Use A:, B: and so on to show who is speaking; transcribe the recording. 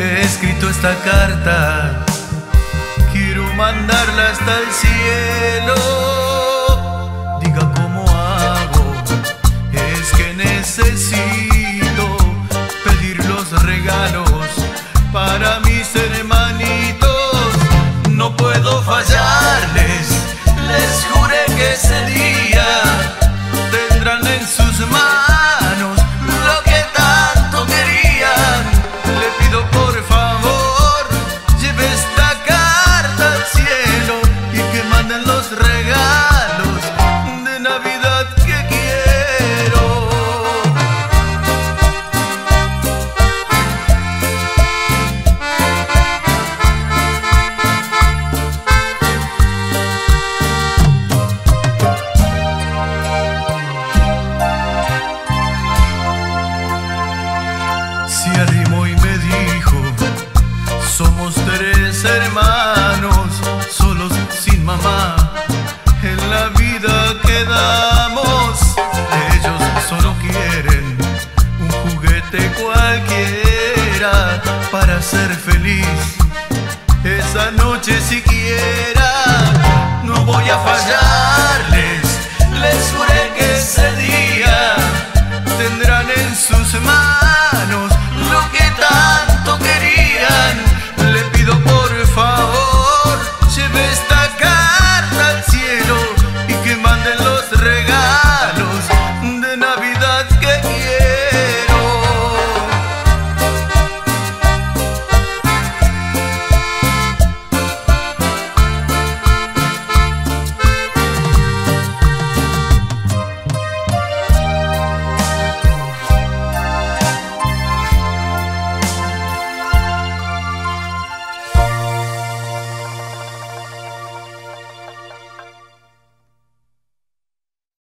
A: He escrito esta carta, quiero mandarla hasta el cielo. Diga cómo hago, es que necesito pedir los regalos para mis hermanitos. No puedo fallarles, les juré que ese día tendrán en sus manos lo que tanto querían. Le pido por favor, lleve esta carta al cielo y que manden los regalos de Navidad que quiero. Se arrimó y me dijo: somos 3 hermanos, solos sin mamá, en la vida quedamos. Ellos solo quieren un juguete cualquiera para ser feliz esa noche siquiera. No voy a fallarles, les juré que ese día tendrán en sus manos